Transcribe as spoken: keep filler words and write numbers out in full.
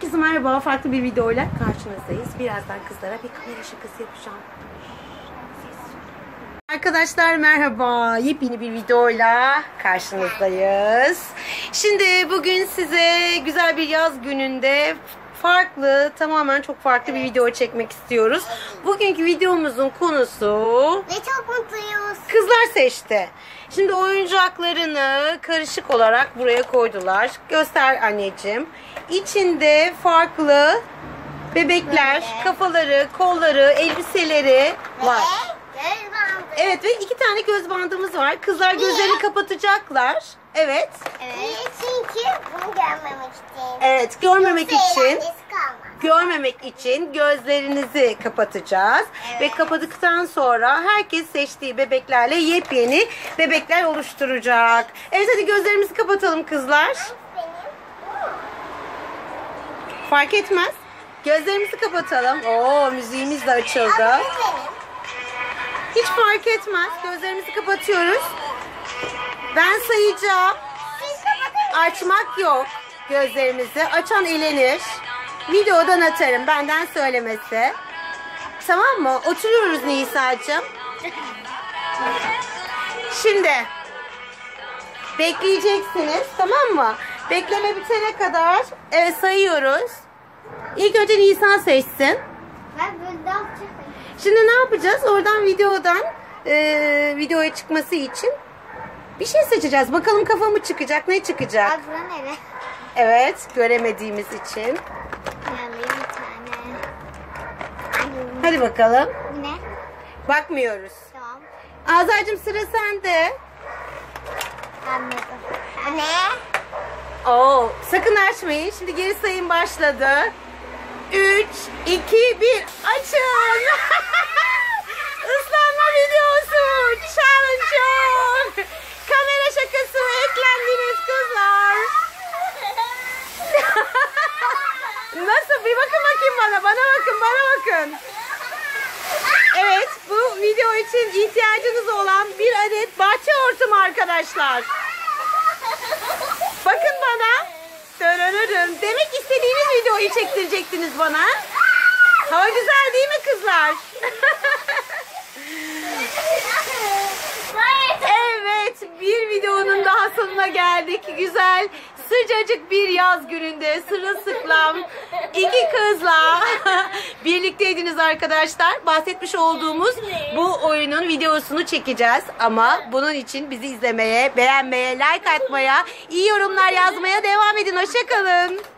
Herkese merhaba. Farklı bir videoyla karşınızdayız. Birazdan kızlara bir kamera şakası yapacağım. Arkadaşlar merhaba. Yepyeni bir videoyla karşınızdayız. Şimdi bugün size güzel bir yaz gününde farklı, tamamen çok farklı bir video çekmek istiyoruz. Bugünkü videomuzun konusu... Ve çok mutluyuz. Kızlar seçti. Şimdi oyuncaklarını karışık olarak buraya koydular. Göster anneciğim. İçinde farklı bebekler, Böyle. kafaları, kolları, elbiseleri var. Ve göz bandı. Evet ve iki tane göz bandımız var. Kızlar gözlerini kapatacaklar. Evet. Evet. Çünkü bunu görmemek için. Evet, görmemek Yoksa için. eğlencesi kalmaz. Görmemek için gözlerinizi kapatacağız. Evet. Ve kapadıktan sonra herkes seçtiği bebeklerle yepyeni bebekler oluşturacak. Evet, hadi gözlerimizi kapatalım kızlar. Benim. Fark etmez. Gözlerimizi kapatalım. Oo, müziğimiz de açıldı. Ama bu benim. Hiç fark etmez. Gözlerimizi kapatıyoruz. Ben sayacağım. Siz kapatın. Açmak yok gözlerimizi. Açan elenir. Videodan atarım. Benden söylemesi. Tamam mı? Oturuyoruz Nisa'cığım. Şimdi bekleyeceksiniz. Tamam mı? Bekleme bitene kadar evet, sayıyoruz. İlk önce Nisa seçsin. Ben böyle yapacağım. Şimdi ne yapacağız? Oradan videodan e, videoya çıkması için bir şey seçeceğiz. Bakalım kafa mı çıkacak? Ne çıkacak? Bak bura nere? Evet, göremediğimiz için. Yani bir tane. Anne. Hadi bakalım. Bu ne? Bakmıyoruz. Tamam. Azra'cığım sıra sende. Anladım. Anne. Oo, sakın açmayın. Şimdi geri sayım başladı. üç, iki, bir. Açın. Islanma videosu. Challenge. Kamera şakası eklendiniz kızlar. Nasıl? Bir bakın bakayım bana. Bana bakın, bana bakın. Evet, bu video için ihtiyacınız olan bir adet bahçe hortumu arkadaşlar. Bakın bana. Dönönürüm. Demek istediğiniz videoyu çektirecektiniz bana. Hava güzel değil mi kızlar? Evet, bir videonun daha sonuna geldik. Güzel, sıcacık bir yaz gününde sırılsıklam iki kızla birlikteydiniz arkadaşlar. Bahsetmiş olduğumuz bu oyunun videosunu çekeceğiz. Ama bunun için bizi izlemeye, beğenmeye, like atmaya, iyi yorumlar yazmaya devam edin. Hoşça kalın.